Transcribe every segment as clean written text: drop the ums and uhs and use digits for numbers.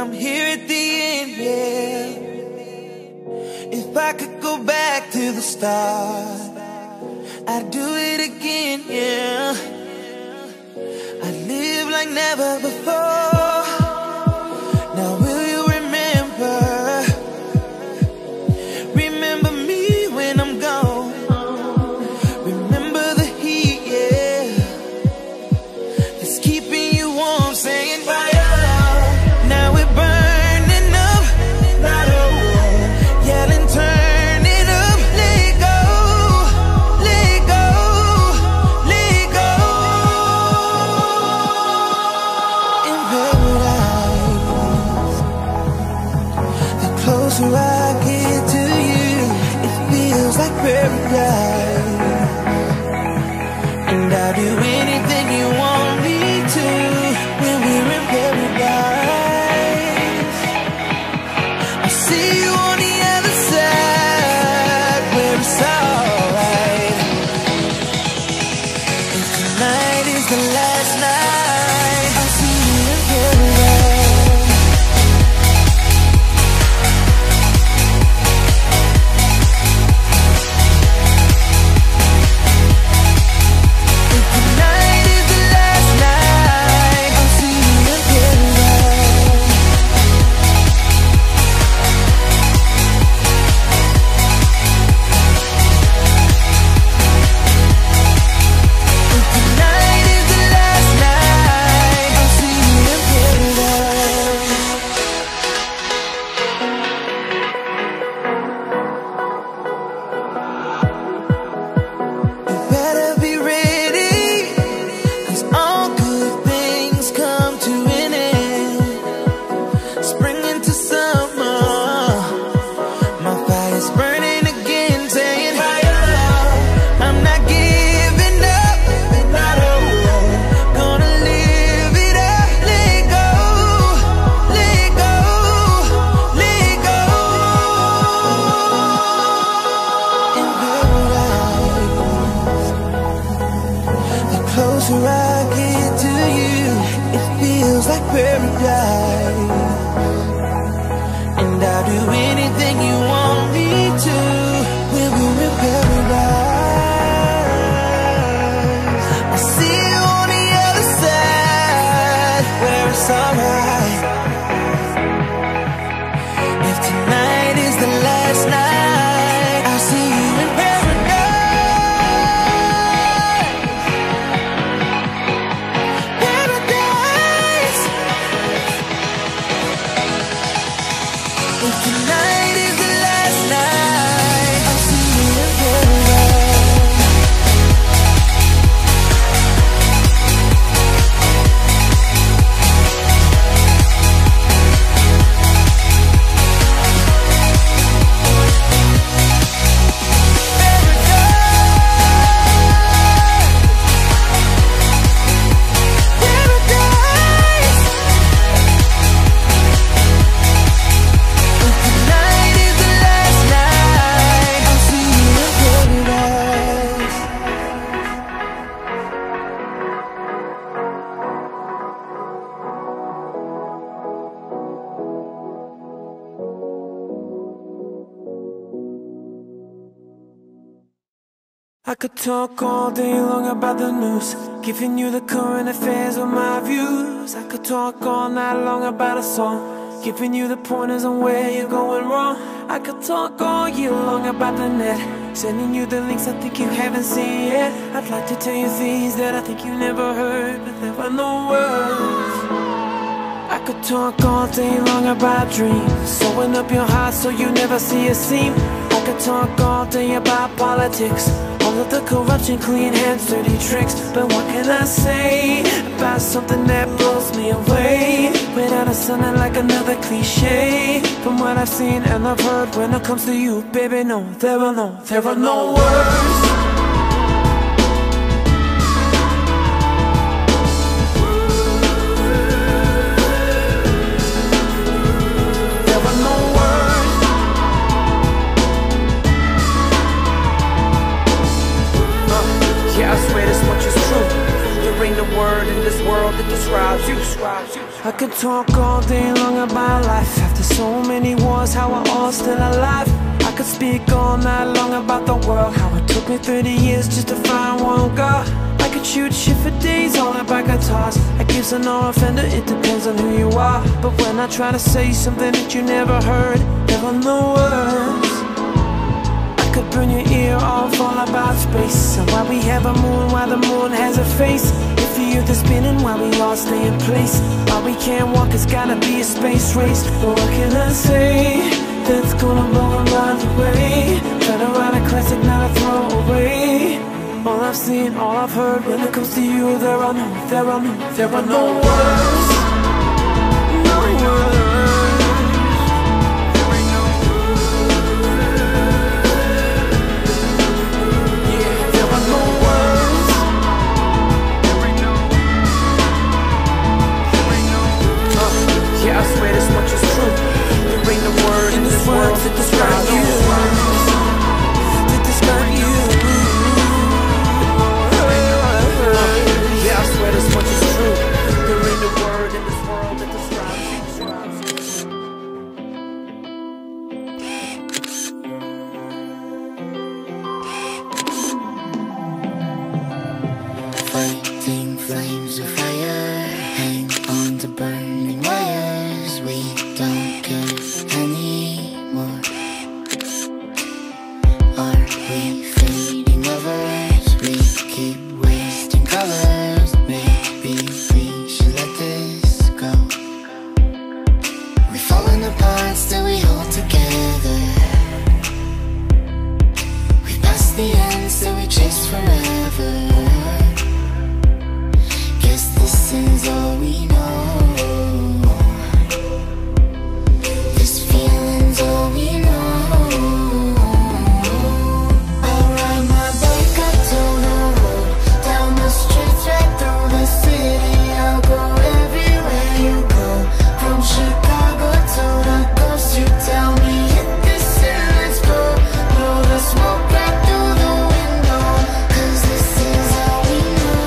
I'm here at the end, yeah. If I could go back to the start, I'd do it again, yeah. I'd live like never before. Now will you remember? Remember me when I'm gone. Remember the heat, yeah, that's keeping you warm, saying fire. Now we're burning up, not over. Yelling, turn it up, let go, let go, let go. In paradise, the closer I get to you, it feels like paradise. And I'll do anything you want me to when we're in paradise. I'll see you on the other side where it's alright. If tonight is the last night, I'll see you in paradise. If tonight is the last night, I'll see you in paradise. If tonight is the last night, I'll see you in paradise. You better be ready, 'cause all good things come to an end. Spring into summer, my fire's burning again, saying fire. I'm not giving up, not over. Gonna live it up, let go, let go, let go. In paradise, the closer I get to you, it feels like paradise. And I'll do anything you want me to when we're in paradise. I'll see you on the other side where it's alright. If tonight is the last night, I'll see you in paradise. Paradise. If tonight is the last night, I'll see you in paradise. Paradise. If tonight is the last night, I'll see you in paradise. I could talk all day long about the news, giving you the current affairs of my views. I could talk all night long about a song, giving you the pointers on where you're going wrong. I could talk all year long about the net, sending you the links I think you haven't seen yet. I'd like to tell you things that I think you never heard, but there are no words. I could talk all day long about dreams, sewing up your heart so you never see a seam. I could talk all day about politics, all of the corruption, clean hands, dirty tricks. But what can I say about something that blows me away, without it sounding like another cliche? From what I've seen and I've heard, when it comes to you, baby, no, there are no words. There are no words. Yeah, I swear this much is true. There ain't a word in this world that describes you. I could talk all day long about life. After so many wars, how we're all still alive. I could speak all night long about the world, how it took me 30 years just to find one girl. I could shoot shit for days all about guitars. I give an no offender, it depends on who you are. But when I try to say something that you never heard, never know words, I could burn your ear off all about space, and why we have a moon, why the moon has a face. If the earth is spinning, why we all stay in place. Why we can't walk, it's gotta be a space race. But what can I say that's gonna blow our minds away? Try to write a classic, not a throwaway. All I've seen, all I've heard, when it comes to you, there are no words. No words. Yeah, I swear this much is true. There ain't no word in this world to describe you. To describe you. Yeah, I swear this much is true. There ain't no word in this world that describes Fighting flames of fire, hang on to burning wires. We don't care anymore. Are we fading lovers? We keep wasting colors. Maybe we should let this go. We're falling apart, still we hold together. We passed the end, still we chase forever. Guess this is all we know. This feeling's all we know. I'll ride my bike up to the road, down the streets, right through the city. I'll go everywhere you go, from Chicago to the coast. You tell me hit this and let's go. Blow the smoke right through the window, 'cause this is all we know.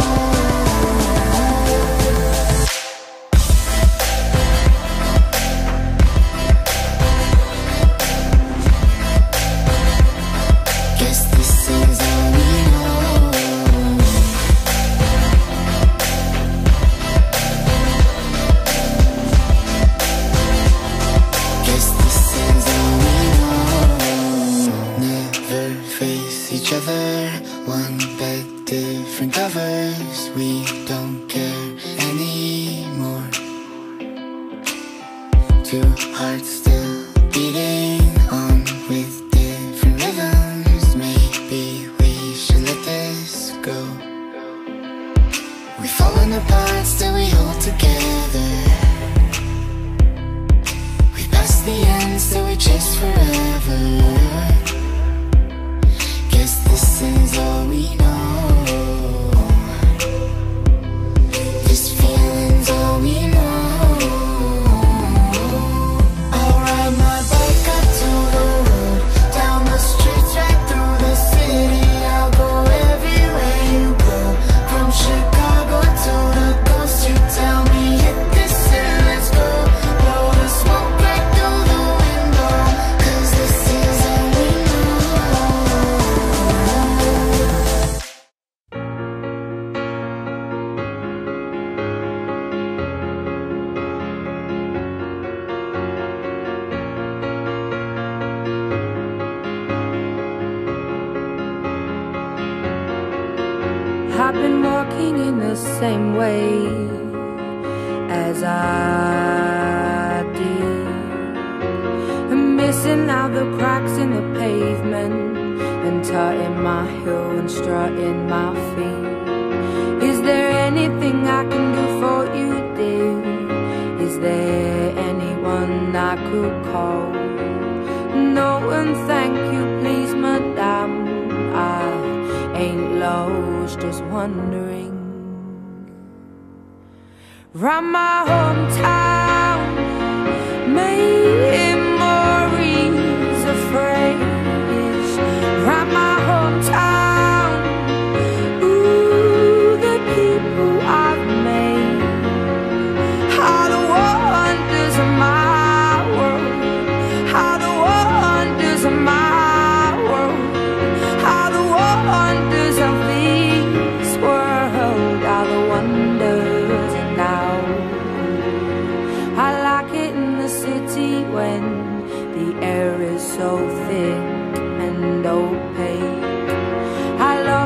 Guess this is all we know. Guess this is all we know. Never face each other, one bed, different covers. We don't care anymore. Two hearts still beating on with different rhythms. Maybe we should let this go. We're falling apart, still we hold together. We passed the end, still we chase forever. Guess this is all we know. This feeling's all we know. I'll ride my bike up to the road, down the streets, right through the city. I'll go everywhere you go, from Chicago to the coast. You tell me hit this and let's go. Blow the smoke right through the window, 'cause this is all we know. I've been walking in the same way as I did, and missing out the cracks in the pavement, and tutting my heel and strutting my feet. Is there anything I can do for you, dear? Is there anyone I could call? No, and thank you, please, madame. I ain't lost, just wondering. Round my hometown, memories of phrase. Round my hometown, ooh, the people I've made. I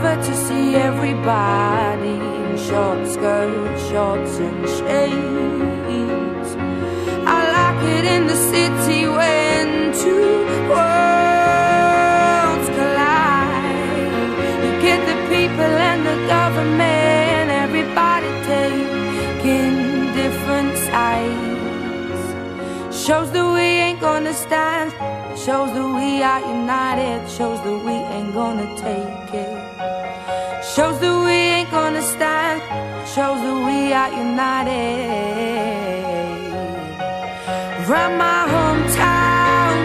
prefer to see everybody in short skirts, shorts and shades. I like it in the city when two worlds collide. You get the people and the government, everybody taking different sides. Shows that we ain't gonna stand, shows that we are united, shows that we ain't gonna take it. Shows that we ain't gonna stand, shows that we are united. Round my hometown,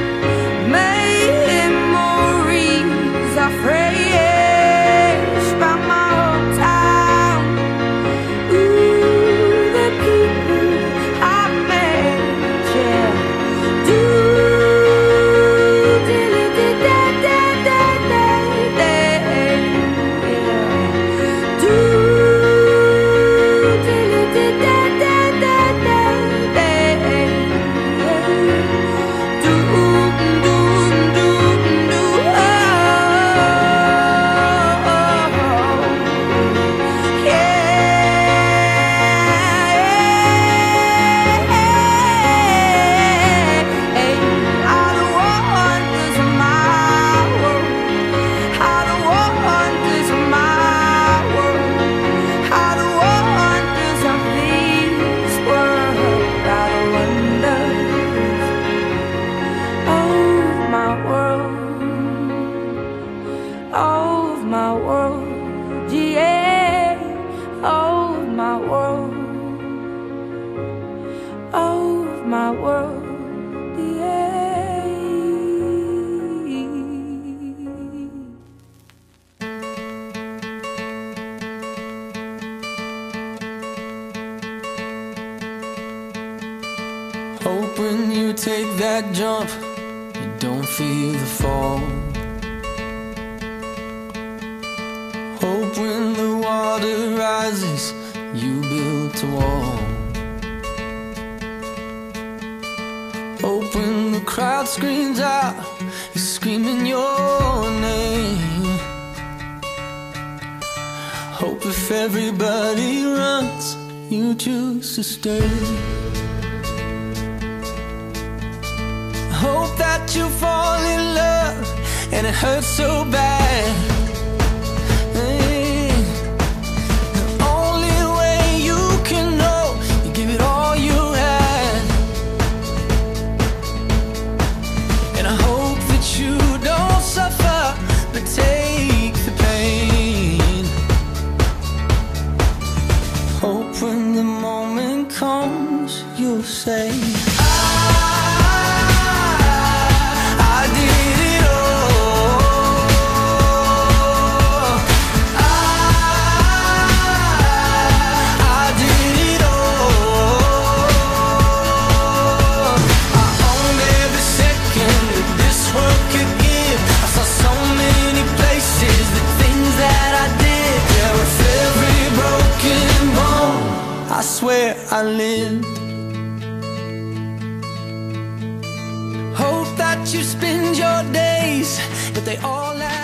memories are fresh. Round my hometown, ooh, the people I met, yeah. Do Hope when you take that jump, you don't feel the fall. Hope when the water rises, you build a wall. Hope when the crowd screams out, you're screaming your name. Hope if everybody runs, you choose to stay. Hope that you fall in love and it hurts so bad. Hey, the only way you can know, you give it all you had. And I hope that you don't suffer, but take the pain. Hope when the moment comes, you'll say, I swear I lived. Hope that you spend your days, but they all last.